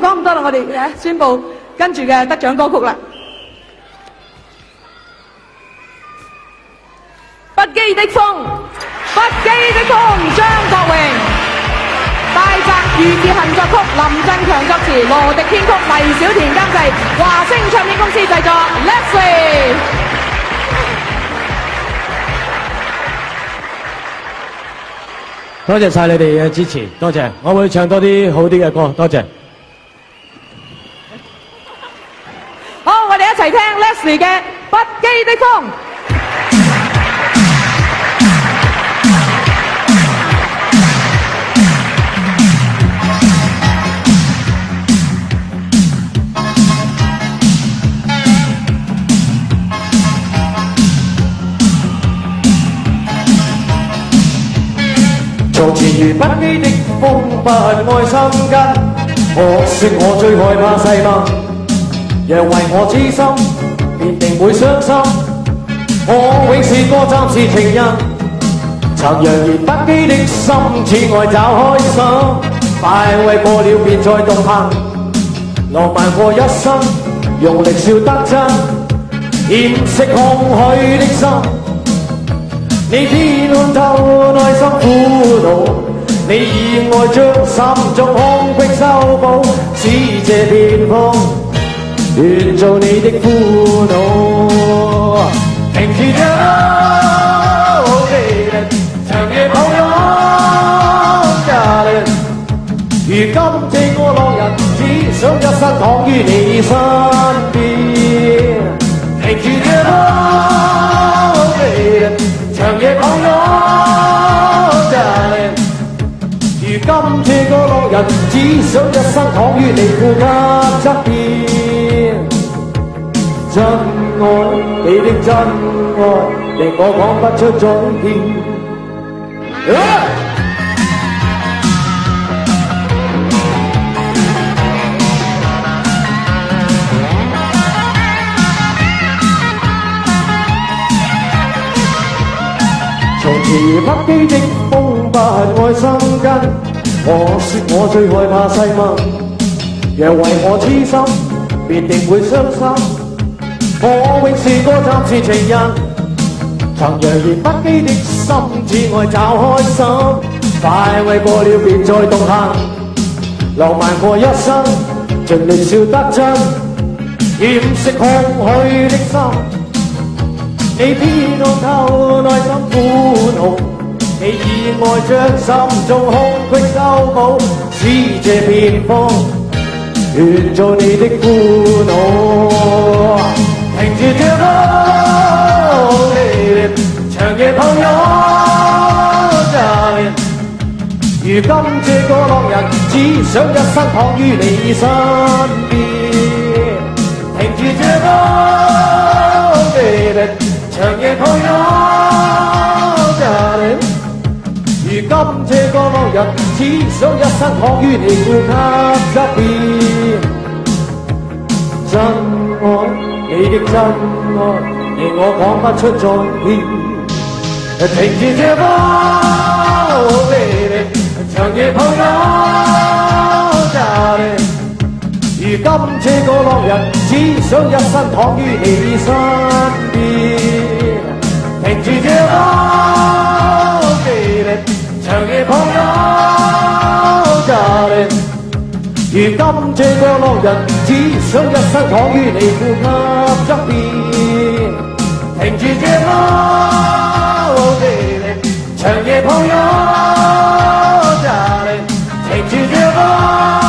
講咁多啦，我哋宣佈跟住嘅得獎歌曲啦。不羈的風，不羈的風，張國榮。大宅余傑行作曲，林振強作詞，羅迪編曲，黎小田監製，華星唱片公司製作。Leslie。 多謝晒你哋嘅支持，多謝，我會唱多啲好啲嘅歌，多謝。 好，我哋一齊聽 Leslie 嘅《不羈的風》。 從前如不羈的風，不愛心根。可惜我最害怕世夢，若為我痴心，便定會傷心。我永是個暫時情人，曾揚言不羈的心，此愛找開心。快慰過了便再獨行，浪漫過一生，用力笑得真，掩飾空虛的心。你偏看透內心苦惱，你以愛將心中空隙修補，使這片風願做你的苦惱。停住這長夜抱擁，Darling，如今這個浪人只想一生躺於你身邊。停住這長夜抱擁，Darling，如今這個浪人只想一生躺於你呼吸側邊。真愛，你的真愛，令我講不出總結。從前如不羈的風，不恨愛心根。我說我最害怕世夢，若為我痴心，便定會傷心。我永是個暫時情人，曾揚言不羈的心，只愛找開心。快慰過了便再獨行，浪漫過一生，盡力笑得真，掩飾空虛的心。你偏看透內心苦惱，你以愛將心中空隙修補，使這片風願做你的苦惱。停住這歌，長夜抱擁，Darling，如今這個浪人只想一生躺於你身邊。停住這歌，長夜抱擁，Darling，如今這個浪人只想一生躺於你呼吸側邊。真愛，你的真愛，令我講不出再見。停住這歌，Baby，長夜抱擁，Darling，如今這個浪人只想一生躺於你身邊。停住這歌，Baby，長夜抱擁，Darling，如今這個浪人只想一生躺於你呼吸側邊。停住這歌，Baby，長夜抱擁，Darling，停住這歌。